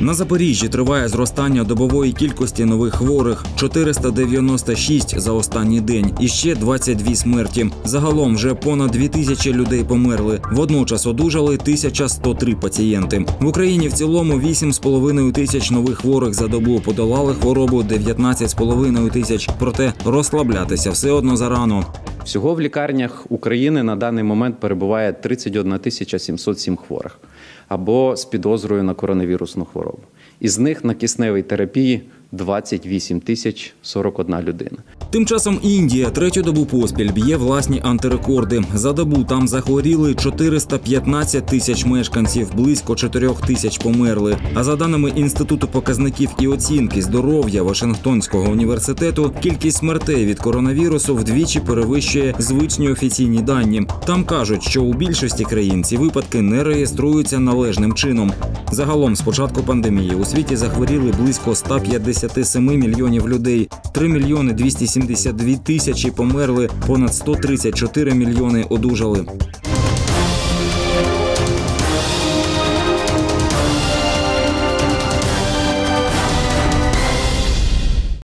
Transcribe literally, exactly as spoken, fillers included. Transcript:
На Запоріжжі триває зростання добової кількості нових хворих – чотириста дев'яносто шість за останній день і ще двадцять дві смерті. Загалом вже понад дві тисячі людей померли. Водночас одужали тисяча сто три пацієнти. В Україні в цілому вісім з половиною тисяч нових хворих за добу, подолали хворобу дев'ятнадцять з половиною тисяч. Проте розслаблятися все одно зарано. Всього в лікарнях України на даний момент перебуває тридцять одна тисяча сімсот сім хворих або з підозрою на коронавірусну хворобу. Із них на кисневій терапії двадцять вісім тисяч сорок одна людина. Тим часом Індія третю добу поспіль б'є власні антирекорди. За добу там захворіли чотириста п'ятнадцять тисяч мешканців, близько чотирьох тисяч померли. А за даними Інституту показників і оцінки здоров'я Вашингтонського університету, кількість смертей від коронавірусу вдвічі перевищує звичні офіційні дані. Там кажуть, що у більшості країн ці випадки не реєструються належним чином. Загалом з початку пандемії у світі захворіли близько ста п'ятдесяти семи мільйонів людей, три мільйони двісті сімдесят дві тисячі померли, понад сто тридцять чотири мільйони одужали.